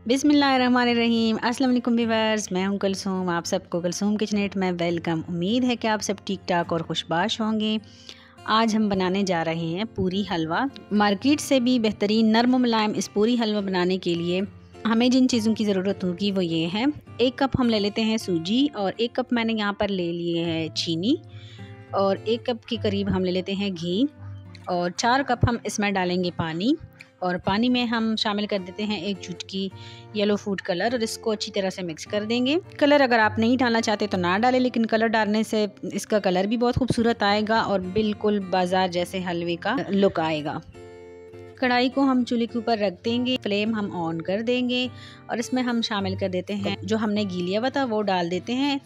बिस्मिल्लाहिर्रहमानिर्रहीम। अस्सलाम वालेकुम व्यूअर्स, मैं हूं कुलसूम। आप सबको कुलसूम किचनेट में वेलकम। उम्मीद है कि आप सब ठीक ठाक और खुशबाश होंगे। आज हम बनाने जा रहे हैं पूरी हलवा। मार्केट से भी बेहतरीन नरम व मुलायम इस पूरी हलवा बनाने के लिए हमें जिन चीज़ों की ज़रूरत होगी वो ये है। 1 कप हम ले लेते हैं सूजी, और 1 कप मैंने यहाँ पर ले लिए है चीनी, और 1 कप के करीब हम ले लेते हैं घी, और 4 कप हम इसमें डालेंगे पानी। और पानी में हम शामिल कर देते हैं 1 चुटकी येलो फूड कलर, और इसको अच्छी तरह से मिक्स कर देंगे। कलर अगर आप नहीं डालना चाहते तो ना डालें, लेकिन कलर डालने से इसका कलर भी बहुत खूबसूरत आएगा और बिल्कुल बाजार जैसे हलवे का लुक आएगा। कढ़ाई को हम चूल्हे के ऊपर रख देंगे, फ्लेम हम ऑन कर देंगे, और इसमें हम शामिल कर देते हैं जो हमने घी लिया हुआ था वो डाल देते हैं।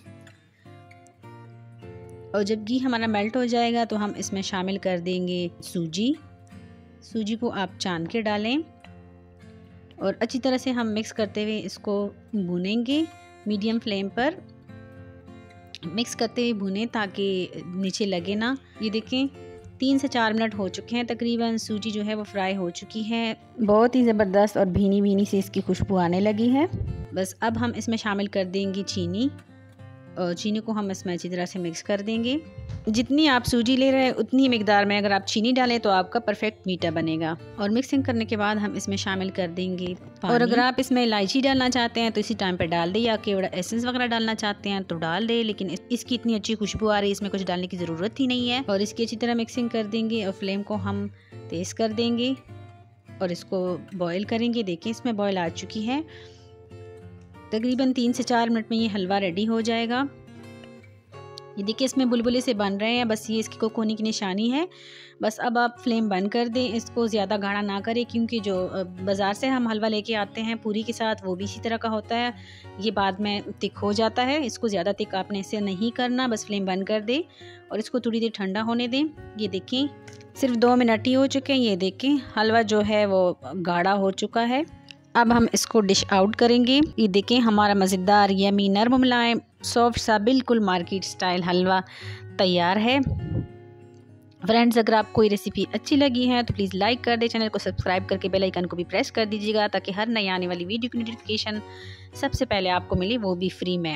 और जब घी हमारा मेल्ट हो जाएगा तो हम इसमें शामिल कर देंगे सूजी को आप छान के डालें, और अच्छी तरह से हम मिक्स करते हुए इसको भूनेंगे। मीडियम फ्लेम पर मिक्स करते हुए भूनें ताकि नीचे लगे ना। ये देखें 3 से 4 मिनट हो चुके हैं तकरीबन। सूजी जो है वो फ्राई हो चुकी है, बहुत ही ज़बरदस्त और भीनी भीनी सी इसकी खुशबू आने लगी है। बस अब हम इसमें शामिल कर देंगे चीनी, और चीनी को हम इसमें अच्छी तरह से मिक्स कर देंगे। जितनी आप सूजी ले रहे हैं उतनी मिकदार में अगर आप चीनी डालें तो आपका परफेक्ट मीठा बनेगा। और मिक्सिंग करने के बाद हम इसमें शामिल कर देंगे पानी। और अगर आप इसमें इलायची डालना चाहते हैं तो इसी टाइम पे डाल दें, या केवड़ा एसेंस वगैरह डालना चाहते हैं तो डाल दें, लेकिन इसकी इतनी अच्छी खुशबू आ रही है, इसमें कुछ डालने की ज़रूरत ही नहीं है। और इसकी अच्छी तरह मिक्सिंग कर देंगे, और फ्लेम को हम तेज़ कर देंगे और इसको बॉयल करेंगे। देखिए इसमें बॉयल आ चुकी है। तकरीबन 3 से 4 मिनट में ये हलवा रेडी हो जाएगा। ये देखिए इसमें बुलबुले से बन रहे हैं, बस ये इसकी कोकोनी की निशानी है। बस अब आप फ्लेम बंद कर दें, इसको ज़्यादा गाढ़ा ना करें, क्योंकि जो बाज़ार से हम हलवा लेके आते हैं पूरी के साथ वो भी इसी तरह का होता है, ये बाद में तिक हो जाता है। इसको ज़्यादा तिक आपने इससे नहीं करना, बस फ्लेम बंद कर दें और इसको थोड़ी देर ठंडा होने दें। ये देखें सिर्फ 2 मिनट ही हो चुके हैं। ये देखें हलवा जो है वो गाढ़ा हो चुका है। अब हम इसको डिश आउट करेंगे। ये देखें हमारा मज़ेदार यमी नरम मुलायम सॉफ्ट सा बिल्कुल मार्केट स्टाइल हलवा तैयार है। फ्रेंड्स, अगर आपको ये रेसिपी अच्छी लगी है तो प्लीज़ लाइक कर दें, चैनल को सब्सक्राइब करके बेल आइकन को भी प्रेस कर दीजिएगा, ताकि हर नई आने वाली वीडियो की नोटिफिकेशन सबसे पहले आपको मिले, वो भी फ्री में।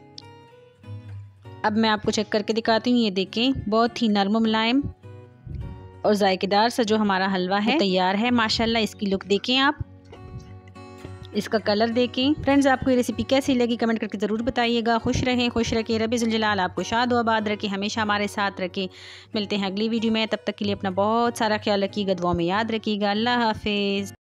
अब मैं आपको चेक करके दिखाती हूँ। ये देखें बहुत ही नरम मुलायम और जायकेदार सा जो हमारा हलवा है तैयार है। माशाल्लाह इसकी लुक देखें आप, इसका कलर देखें। फ्रेंड्स, आपको ये रेसिपी कैसी लगी कमेंट करके ज़रूर बताइएगा। खुश रहें, खुश रखें, रब्बी ज़ुल जलाल आपको शाद व आबाद रखें, हमेशा हमारे साथ रखें। मिलते हैं अगली वीडियो में, तब तक के लिए अपना बहुत सारा ख्याल रखिएगा, दुआ में याद रखिएगा। अल्लाह हाफिज़।